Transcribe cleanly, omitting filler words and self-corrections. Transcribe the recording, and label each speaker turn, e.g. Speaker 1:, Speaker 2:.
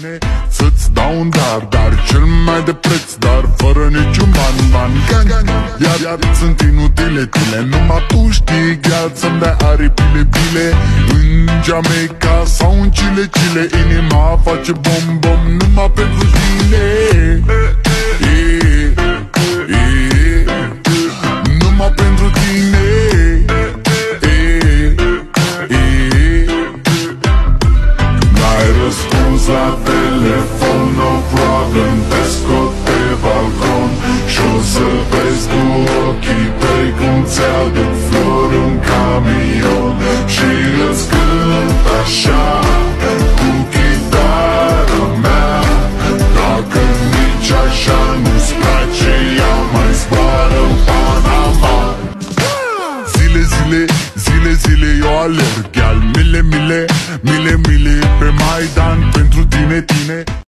Speaker 1: tine. Să-ți dau un dar cel mai de preț, dar fără niciun ban. Iar sunt inutile tine, numai tu știi, gheal, să-mi dai aripile bile. În Jamaica sau în Chile, inima face bom numai pentru tine. Numai pentru tine. N-ai răspuns la telefon, no problem, te scot pe balcon și-o să vezi cu ochii tăi cum ți-aduc flori în camion și îți cânt așa cu chitara mea. Dacă nici așa nu-ți place, ea mai zboară în Panama. Zile eu alerg, gheal, mile pe Maidan pentru tine.